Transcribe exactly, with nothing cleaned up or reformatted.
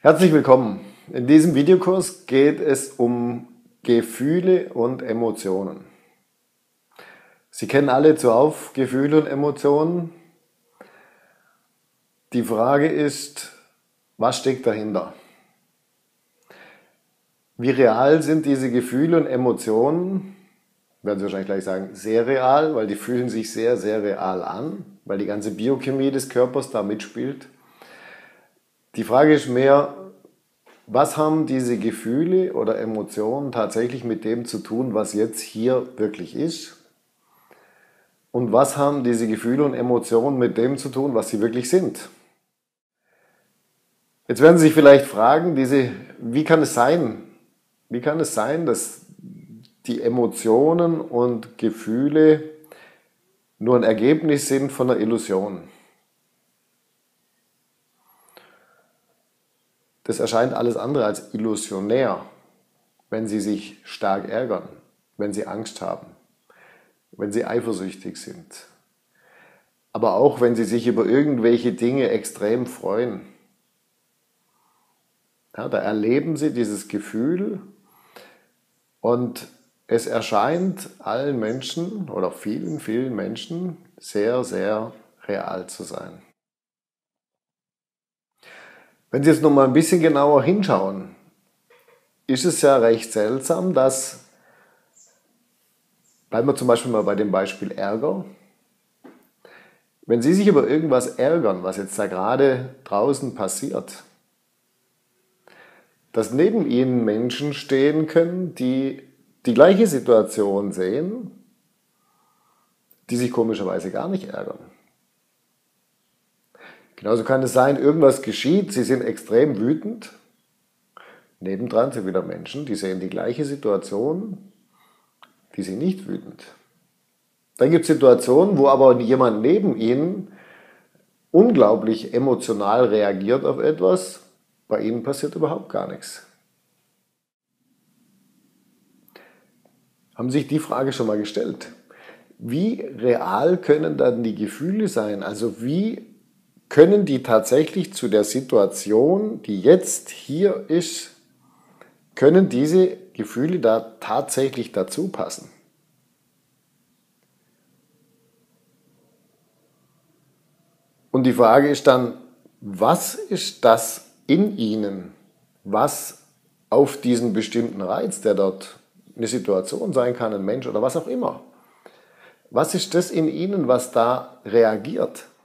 Herzlich willkommen. In diesem Videokurs geht es um Gefühle und Emotionen. Sie kennen alle zuhauf Gefühle und Emotionen. Die Frage ist, was steckt dahinter? Wie real sind diese Gefühle und Emotionen? Werden Sie wahrscheinlich gleich sagen, sehr real, weil die fühlen sich sehr, sehr real an, weil die ganze Biochemie des Körpers da mitspielt. Die Frage ist mehr, was haben diese Gefühle oder Emotionen tatsächlich mit dem zu tun, was jetzt hier wirklich ist? Und was haben diese Gefühle und Emotionen mit dem zu tun, was sie wirklich sind? Jetzt werden Sie sich vielleicht fragen, diese, wie kann es sein? Wie kann es sein, dass die Emotionen und Gefühle nur ein Ergebnis sind von einer Illusion? Das erscheint alles andere als illusionär, wenn Sie sich stark ärgern, wenn Sie Angst haben, wenn Sie eifersüchtig sind. Aber auch wenn Sie sich über irgendwelche Dinge extrem freuen. Ja, da erleben Sie dieses Gefühl und es erscheint allen Menschen oder vielen, vielen Menschen sehr, sehr real zu sein. Wenn Sie jetzt noch mal ein bisschen genauer hinschauen, ist es ja recht seltsam, dass, bleiben wir zum Beispiel mal bei dem Beispiel Ärger, wenn Sie sich über irgendwas ärgern, was jetzt da gerade draußen passiert, dass neben Ihnen Menschen stehen können, die die gleiche Situation sehen, die sich komischerweise gar nicht ärgern. Genauso kann es sein, irgendwas geschieht, Sie sind extrem wütend. Nebendran sind wieder Menschen, die sehen die gleiche Situation, die sind nicht wütend. Dann gibt es Situationen, wo aber jemand neben Ihnen unglaublich emotional reagiert auf etwas, bei Ihnen passiert überhaupt gar nichts. Haben Sie sich die Frage schon mal gestellt? Wie real können dann die Gefühle sein? Also wie können die tatsächlich zu der Situation, die jetzt hier ist, können diese Gefühle da tatsächlich dazu passen? Und die Frage ist dann, was ist das in Ihnen, was auf diesen bestimmten Reiz, der dort eine Situation sein kann, ein Mensch oder was auch immer, was ist das in Ihnen, was da reagiert?